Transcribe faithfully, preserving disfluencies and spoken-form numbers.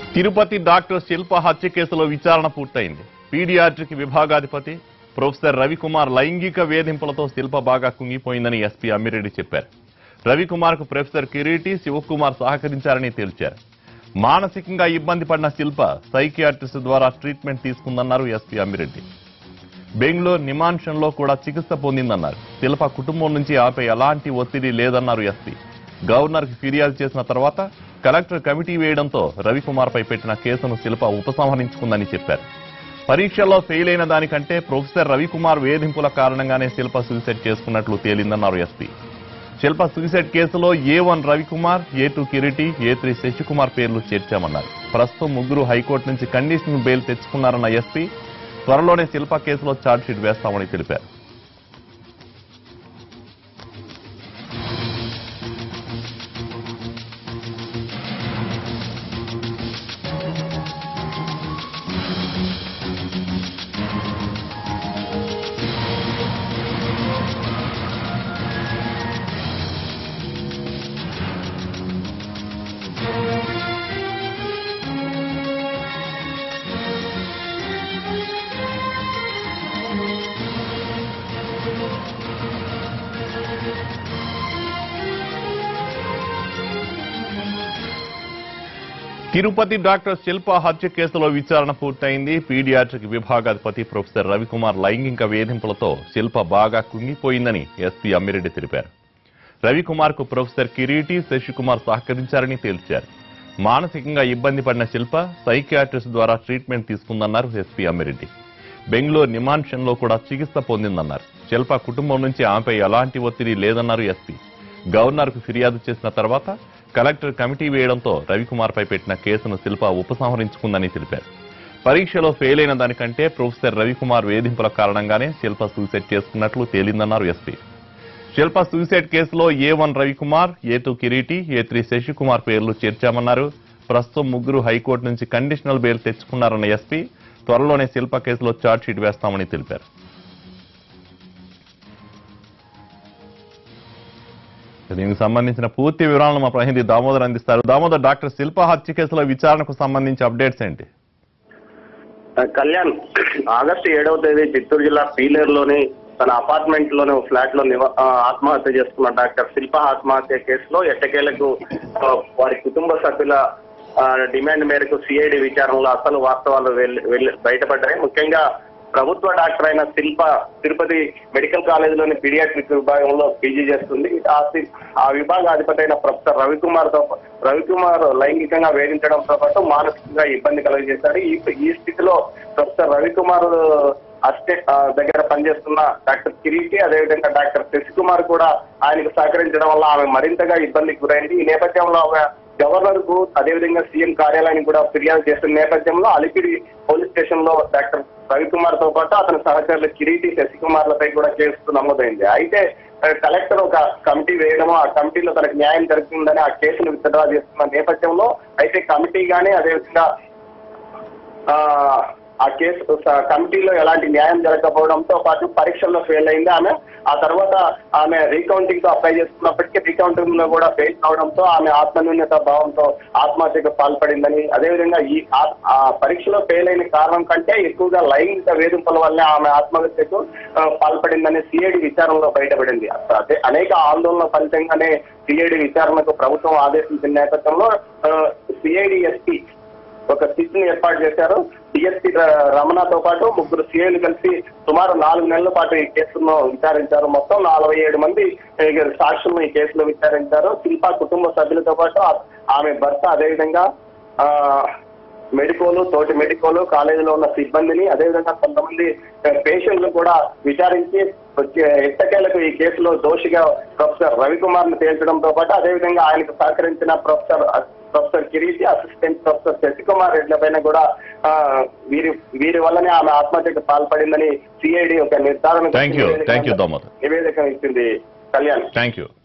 Tirupati doctor శిల్ప హత్య కేసులో విచారణ పూర్తయింది. పీడియాట్రిక్ విభాగాధిపతి ప్రొఫెసర్ రవికుమార్ లైంగిక వేధింపులతో శిల్ప బాగా కుంగిపోయిందని ఎస్పీ అమ్మిరెడ్డి చెప్పారు. రవికుమార్ కు ప్రొఫెసర్ కిరీటి, శివకుమార్ సహకరించారని తేల్చారు. మానసికంగా ఇబ్బంది పడిన శిల్ప సైకియాట్రిస్ట్ ద్వారా ట్రీట్మెంట్ తీసుకుందన్నారు ఎస్పీ అమ్మిరెడ్డి. బెంగళూరు నిమాన్షన్లో కూడా చికిత్స పొందిందన్నారు. శిల్ప కుటుంబం నుంచి ఆపై ఎలాంటి ఒత్తిడి లేదన్నారు ఎస్పీ. గవర్నర్ కి ఫిర్యాదు చేసిన తర్వాత కలెక్టర్ కమిటీ వేయడంతో రవికుమార్ పై పెట్టిన కేసును శిల్ప ఉపసంహరించుకుందని చెప్పారు. పరీక్షల్లో ఫెయిల్ అయిన దానికంటే ప్రొఫెసర్ రవికుమార్ వేధింపుల కారణంగానే శిల్ప సూసైడ్ చేసుకున్నట్లు తేలిందన్నారు ఎస్పీ. శిల్ప సూసైడ్ కేసులో A one Ravikumar, A two Kiriti, A three Shashikumar పేర్లు చేర్చామన్నారు. ప్రస్తుతం ముగ్గురు హైకోర్టు నుంచి కండిషనల్ బెయిల్ తెచ్చుకున్నారన్న ఎస్పీ. త్వరలోనే శిల్ప కేసులో ఛార్జ్షీట్ వేస్తామని తెలిపారు. తిరుపతి డాక్టర్ శిల్ప హత్య కేసులో విచారణ పూర్తయింది. పీడియాట్రిక్ విభాగాధిపతి ప్రొఫెసర్ రవికుమార్ లైంగిక వేధింపులతో శిల్ప బాగా కుంగిపోయిందని ఎస్పీ అమ్మిరెడ్డి తెలిపారు. రవికుమార్ కు ప్రొఫెసర్ కిరీటి, శశికుమార్ సహకరించారని తేల్చారు. మానసికంగా ఇబ్బంది పడిన శిల్ప సైకియాట్రిస్ట్ ద్వారా ట్రీట్మెంట్ తీసుకుందన్నారు ఎస్పీ అమ్మిరెడ్డి. బెంగళూరు నిమాన్షన్లో కూడా చికిత్స పొందిందన్నారు. శిల్ప కుటుంబం నుంచి ఆమెపై ఎలాంటి ఒత్తిడి లేదన్నారు ఎస్పీ. గవర్నర్ కు ఫిర్యాదు చేసిన తర్వాత కలెక్టర్ కమిటీ వేయడంతో రవికుమార్ పై పెట్టిన కేసును శిల్ప ఉపసంహరించుకుందని తెలిపారు. పరీక్షలో ఫెయిల్ అయిన దానికంటే ప్రొఫెసర్ రవికుమార్ వేధింపుల కారణంగానే శిల్ప సూసైడ్ చేసుకున్నట్లు తేలిందన్నారు ఎస్పీ. శిల్ప సూసైడ్ కేసులో A one Ravikumar, A two Kiriti, A three Shashikumar పేర్లు చేర్చామన్నారు. ప్రస్తుతం ముగ్గురు హైకోర్టు నుంచి కండిషనల్ బెయిల్ తెచ్చుకున్నారన్న ఎస్పీ. త్వరలోనే శిల్ప కేసులో ఛార్జ్షీట్ వేస్తామని తెలిపారు. దీనికి సంబంధించిన పూర్తి వివరాలను మా ప్రతినిధి దామోదర్ అందిస్తారు. దామోదర్, డాక్టర్ శిల్ప హత్య కేసుల విచారణకు సంబంధించి అప్డేట్స్ ఏంటి? కళ్యాణ్, ఆగస్టు ఏడవ తేదీ చిత్తూరు జిల్లా పీలేరులోని తన అపార్ట్మెంట్ లోని ఫ్లాట్ లో ఆత్మహత్య చేసుకున్న డాక్టర్ శిల్ప ఆత్మహత్య కేసులో ఎట్టకేలకు వారి కుటుంబ సభ్యుల డిమాండ్ మేరకు సిఐడి విచారణలో అసలు వాస్తవాలు బయటపడ్డాయి. ముఖ్యంగా ప్రభుత్వ డాక్టర్ అయిన శిల్ప తిరుపతి మెడికల్ కాలేజీలోని పీడియాట్రిక్ విభాగంలో పీజీ చేస్తుంది. ఆ విభాగాధిపతి అయిన ప్రొఫెసర్ రవికుమార్ తో రవికుమార్ లైంగికంగా వేధించడంతో పాటు మానసికంగా ఇబ్బంది కలుగజేశారు. ఈ ఈ స్థితిలో ప్రొఫెసర్ రవికుమార్ అస్టే దగ్గర పనిచేస్తున్న డాక్టర్ కిరీటి, అదేవిధంగా డాక్టర్ శశికుమార్ కూడా ఆయనకు సహకరించడం వల్ల ఆమె మరింతగా ఇబ్బందికి గురైంది. ఈ నేపథ్యంలో ఆమె గవర్నర్ కు అదేవిధంగా సీఎం కార్యాలయానికి కూడా ఫిర్యాదు చేస్తున్న నేపథ్యంలో అలిపిరి పోలీస్ స్టేషన్ లో డాక్టర్ రవికుమార్ తో పాటు అతని సహచరులు కిరీటి, శశికుమార్లపై కూడా కేసు నమోదైంది. అయితే కలెక్టర్ ఒక కమిటీ వేయడము, ఆ కమిటీలో తనకు న్యాయం జరుగుతుందని ఆ కేసును విత్డ్రా చేస్తున్న నేపథ్యంలో అయితే కమిటీ గానీ అదేవిధంగా ఆ ఆ కేసు కమిటీలో ఎలాంటి న్యాయం జరగకపోవడంతో పాటు పరీక్షల్లో ఫెయిల్ అయింది ఆమె. ఆ తర్వాత ఆమె రీకౌంటింగ్ తో అప్లై చేసుకున్నప్పటికీ రీకౌంటింగ్ లో కూడా ఫెయిల్ అవడంతో ఆమె ఆత్మన్యూన్యత భావంతో ఆత్మహత్యకు పాల్పడిందని, అదేవిధంగా ఈ ఆ పరీక్షలో ఫెయిల్ అయిన కారణం కంటే ఎక్కువగా లైంగిక వేధింపుల వల్లే ఆమె ఆత్మహత్యకు పాల్పడిందని సిఐడి విచారణలో బయటపడింది. అదే అనేక ఆందోళన ఫలితంగానే సిఐడి విచారణకు ప్రభుత్వం ఆదేశించిన నేపథ్యంలో సిఐడి ఎస్పీ ఒక సిట్ని ఏర్పాటు చేశారు. డిఎస్పీ రమణతో పాటు ముగ్గురు సీఐలు కలిసి సుమారు నాలుగు నెలల పాటు ఈ కేసును విచారించారు. మొత్తం నలభై ఏడు మంది సాక్షులను ఈ కేసులో విచారించారు. శిల్ప కుటుంబ సభ్యులతో పాటు ఆమె భర్త, అదేవిధంగా ఆ మెడికోలు, తోటి మెడికోలు, కాలేజీలో ఉన్న సిబ్బందిని, అదేవిధంగా కొంతమంది పేషెంట్లు కూడా విచారించి ఎట్టకేలకు ఈ కేసులో దోషిగా ప్రొఫెసర్ రవికుమార్ ను తేల్చడంతో పాటు అదేవిధంగా ఆయనకు సహకరించిన professor professor Kiriti, assistant professor Shashikumar రెడ్ల పైన కూడా వీరి వీరి వల్లనే ఆమె ఆత్మహత్యకు పాల్పడిందని సిఐడి ఒక నిర్ధారణ నివేదిక ఇచ్చింది. కళ్యాణ్. Thank you.